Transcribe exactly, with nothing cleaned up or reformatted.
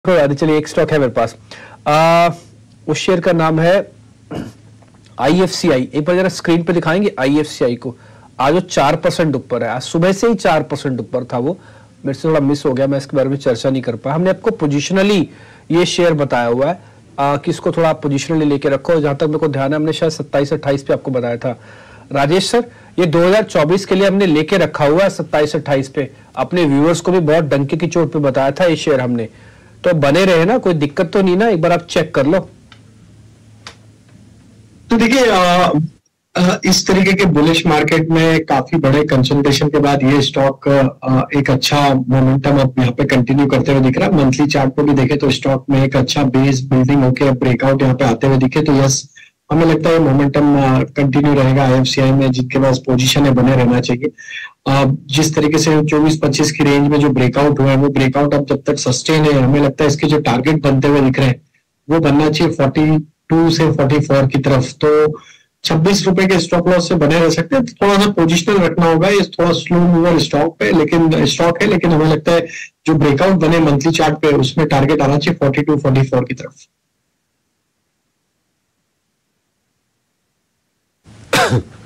चलिए एक स्टॉक है मेरे पास। आ, उस शेयर का नाम है आई एफ सी आई। एक बार जरा स्क्रीन पे दिखाएंगे आई एफ सी आई को। आज वो चार परसेंट ऊपर है, आज सुबह से ही चार परसेंट ऊपर था। वो मेरे से थोड़ा मिस हो गया, मैं इसके बारे में चर्चा नहीं कर पाया। हमने आपको पोजिशनली ये शेयर बताया हुआ है आ, कि इसको थोड़ा पोजिशनली लेके रखो। जहां तक मेरे को ध्यान है हमने शायद सत्ताईस अट्ठाईस पे आपको बताया था राजेश सर। ये दो हज़ार चौबीस के लिए हमने लेके रखा हुआ है सत्ताईस अट्ठाईस पे। अपने व्यूअर्स को भी बहुत डंके की चोट पे बताया था ये शेयर हमने। तो बने रहे ना, कोई दिक्कत तो नहीं ना? एक बार आप चेक कर लो। तो देखिए इस तरीके के बुलिश मार्केट में काफी बड़े कंसंट्रेशन के बाद ये स्टॉक एक अच्छा मोमेंटम अब यहाँ पे कंटिन्यू करते हुए दिख रहा है। मंथली चार्ट को भी देखे तो स्टॉक में एक अच्छा बेस बिल्डिंग होकर ब्रेकआउट यहाँ पे आते हुए दिखे, तो यस हमें लगता है मोमेंटम कंटिन्यू रहेगा आई एफ सी आई में, जिनके पास पोजीशन है बने रहना चाहिए। जिस तरीके से चौबीस पच्चीस की रेंज में जो ब्रेकआउट हुआ है वो ब्रेकआउट अब जब तक सस्टेन है, हमें लगता है इसके जो टारगेट बनते हुए दिख रहे हैं वो बनना चाहिए बयालीस से चौवालीस की तरफ। तो छब्बीस रुपए के स्टॉप लॉस से बने रह सकते हैं। थोड़ा सा पोजिशनल रखना होगा, ये थोड़ा स्लो मूवर स्टॉक पे लेकिन स्टॉक है, लेकिन हमें लगता है जो ब्रेकआउट बने मंथली चार्ट पे उसमें टारगेट आना चाहिए बयालीस चौवालीस की तरफ।